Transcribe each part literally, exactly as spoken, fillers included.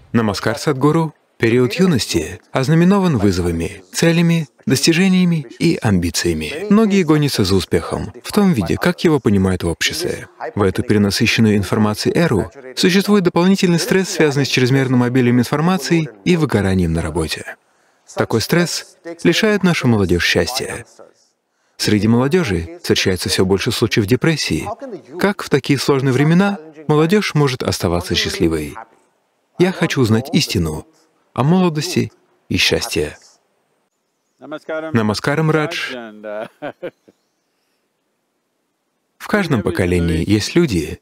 Намаскар Садгуру. Период юности ознаменован вызовами, целями, достижениями и амбициями. Многие гонятся за успехом в том виде, как его понимают в обществе. В эту перенасыщенную информацией эру существует дополнительный стресс, связанный с чрезмерным обилием информации и выгоранием на работе. Такой стресс лишает нашу молодежь счастья. Среди молодежи встречается все больше случаев депрессии. Как в такие сложные времена молодежь может оставаться счастливой? Я хочу узнать истину о молодости и счастье. Намаскарам, Радж. В каждом поколении есть люди,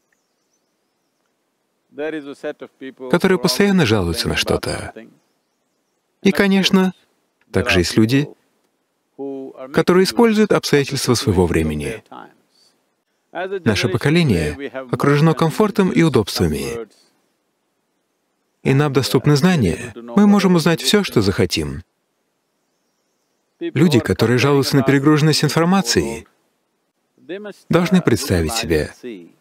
которые постоянно жалуются на что-то. И, конечно, также есть люди, которые используют обстоятельства своего времени. Наше поколение окружено комфортом и удобствами. И нам доступны знания. Мы можем узнать все, что захотим. Люди, которые жалуются на перегруженность информацией, должны представить себе,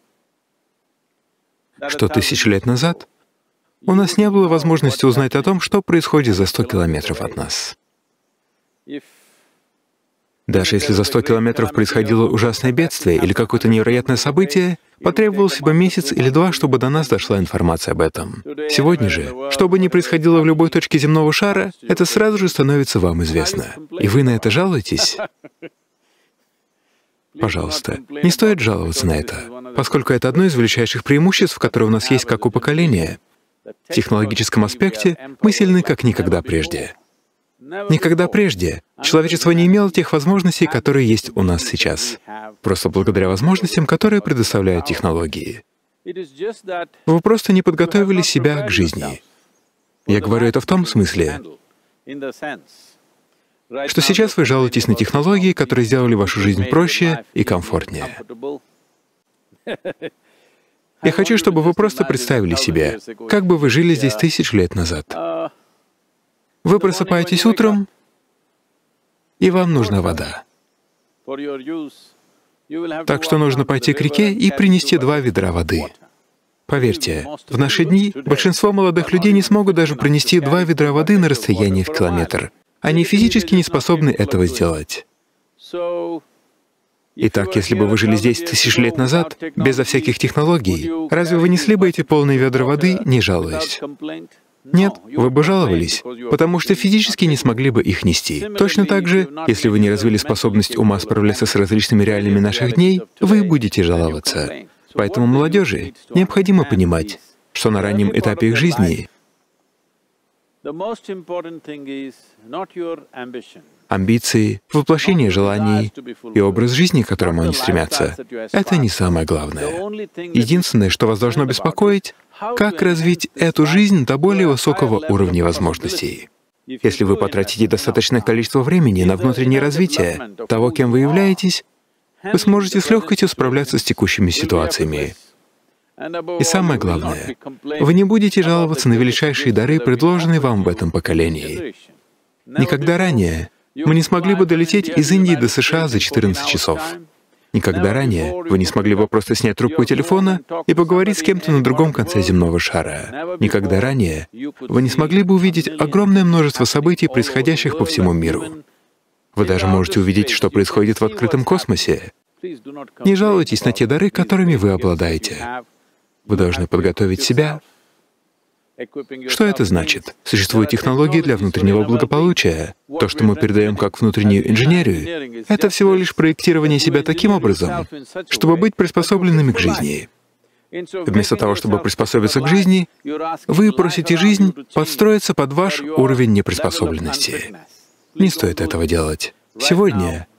что тысячи лет назад у нас не было возможности узнать о том, что происходит за сто километров от нас. Даже если за сто километров происходило ужасное бедствие или какое-то невероятное событие, потребовался бы месяц или два, чтобы до нас дошла информация об этом. Сегодня же, что бы ни происходило в любой точке земного шара, это сразу же становится вам известно. И вы на это жалуетесь? Пожалуйста, не стоит жаловаться на это, поскольку это одно из величайших преимуществ, которые у нас есть как у поколения. В технологическом аспекте мы сильны как никогда прежде. Никогда прежде человечество не имело тех возможностей, которые есть у нас сейчас, просто благодаря возможностям, которые предоставляют технологии. Вы просто не подготовили себя к жизни. Я говорю это в том смысле, что сейчас вы жалуетесь на технологии, которые сделали вашу жизнь проще и комфортнее. Я хочу, чтобы вы просто представили себе, как бы вы жили здесь тысячу лет назад. Вы просыпаетесь утром, и вам нужна вода. Так что нужно пойти к реке и принести два ведра воды. Поверьте, в наши дни большинство молодых людей не смогут даже принести два ведра воды на расстоянии в километр. Они физически не способны этого сделать. Итак, если бы вы жили здесь тысячу лет назад, безо всяких технологий, разве вы несли бы эти полные ведра воды, не жалуясь? Нет, вы бы жаловались, потому что физически не смогли бы их нести. Точно так же, если вы не развили способность ума справляться с различными реалиями наших дней, вы будете жаловаться. Поэтому молодежи необходимо понимать, что на раннем этапе их жизни амбиции, воплощение желаний и образ жизни, к которому они стремятся, это не самое главное. Единственное, что вас должно беспокоить, как развить эту жизнь до более высокого уровня возможностей. Если вы потратите достаточное количество времени на внутреннее развитие того, кем вы являетесь, вы сможете с легкостью справляться с текущими ситуациями. И самое главное, вы не будете жаловаться на величайшие дары, предложенные вам в этом поколении. Никогда ранее мы не смогли бы долететь из Индии до США за четырнадцать часов. Никогда ранее вы не смогли бы просто снять трубку телефона и поговорить с кем-то на другом конце земного шара. Никогда ранее вы не смогли бы увидеть огромное множество событий, происходящих по всему миру. Вы даже можете увидеть, что происходит в открытом космосе. Не жалуйтесь на те дары, которыми вы обладаете. Вы должны подготовить себя. Что это значит? Существуют технологии для внутреннего благополучия. То, что мы передаем как внутреннюю инженерию, это всего лишь проектирование себя таким образом, чтобы быть приспособленными к жизни. Вместо того, чтобы приспособиться к жизни, вы просите жизнь подстроиться под ваш уровень неприспособленности. Не стоит этого делать. Сегодня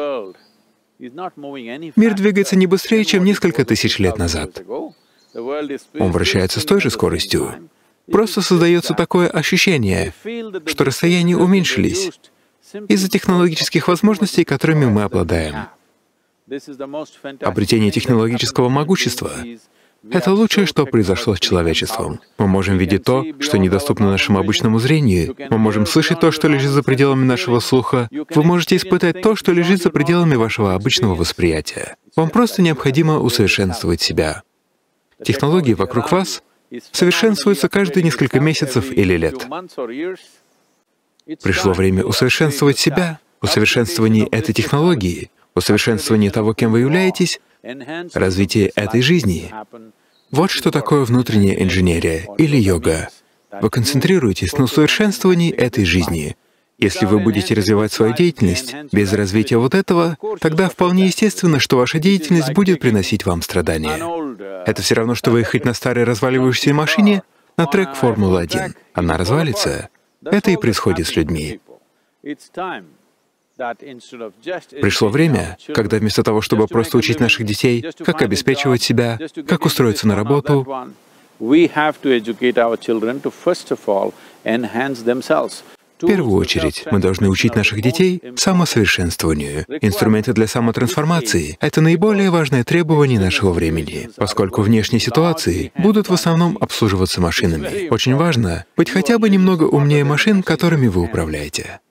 мир двигается не быстрее, чем несколько тысяч лет назад. Он вращается с той же скоростью. Просто создается такое ощущение, что расстояния уменьшились из-за технологических возможностей, которыми мы обладаем. Обретение технологического могущества — это лучшее, что произошло с человечеством. Мы можем видеть то, что недоступно нашему обычному зрению. Мы можем слышать то, что лежит за пределами нашего слуха. Вы можете испытать то, что лежит за пределами вашего обычного восприятия. Вам просто необходимо усовершенствовать себя. Технологии вокруг вас совершенствуется каждые несколько месяцев или лет. Пришло время усовершенствовать себя, усовершенствование этой технологии, усовершенствование того, кем вы являетесь, развитие этой жизни. Вот что такое внутренняя инженерия или йога. Вы концентрируетесь на усовершенствовании этой жизни. Если вы будете развивать свою деятельность без развития вот этого, тогда вполне естественно, что ваша деятельность будет приносить вам страдания. Это все равно, что выехать на старой разваливающейся машине на трек Формулы один. Она развалится. Это и происходит с людьми. Пришло время, когда вместо того, чтобы просто учить наших детей, как обеспечивать себя, как устроиться на работу, в первую очередь мы должны учить наших детей самосовершенствованию. Инструменты для самотрансформации — это наиболее важное требование нашего времени, поскольку внешние ситуации будут в основном обслуживаться машинами. Очень важно быть хотя бы немного умнее машин, которыми вы управляете.